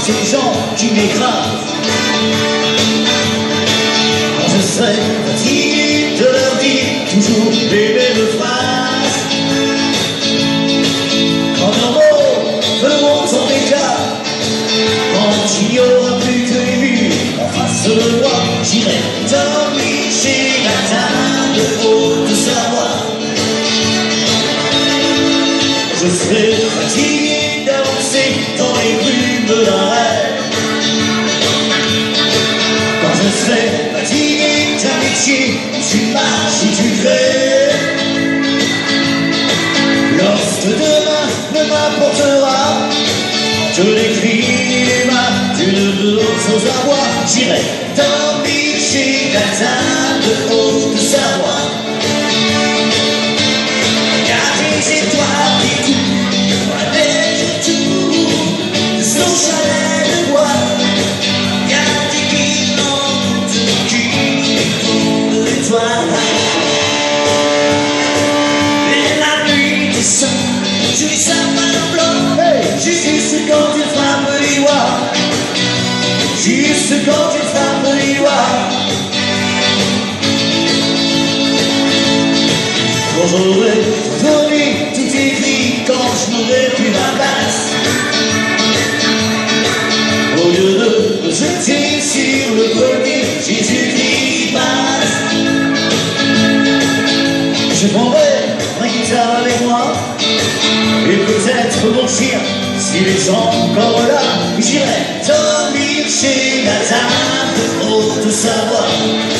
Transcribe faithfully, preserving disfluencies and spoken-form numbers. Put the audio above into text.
ces gens qui m'écrasent. Quand je serai fatigué de leur dire toujours les mêmes phrases, quand leurs mots feront son éclat, quand il n'y aura plus que les murs en face de moi, j'irai dormir chez la dame de Haute-Savoie. Je serai fatigué d'avancer dans les brumes d'un rêve. Quand je serai fatigué d'un métier où tu marches et tu crèves. Lorsque demain ne m'apportera que les climats d'une autre Savoie, j'irai dormir chez la dame de Haute-Savoie. Car les étoiles qui coulent, la neige autour de son chalet de bois. Y'a des guirlandes qui font de l'étoile. Et la nuit descend, je lis sa main blanc, juste quand il frappe les doigts. Juste quand il frappe les doigts. Quand j'aurai donné tout écrit, quand je n'aurai plus ma place, au lieu de me jeter sur le premier Jésus qui passe, je prendrai ma guitare avec moi et peut-être mon chien s'il est encore là. J'irai dormir chez la dame de Haute-Savoie.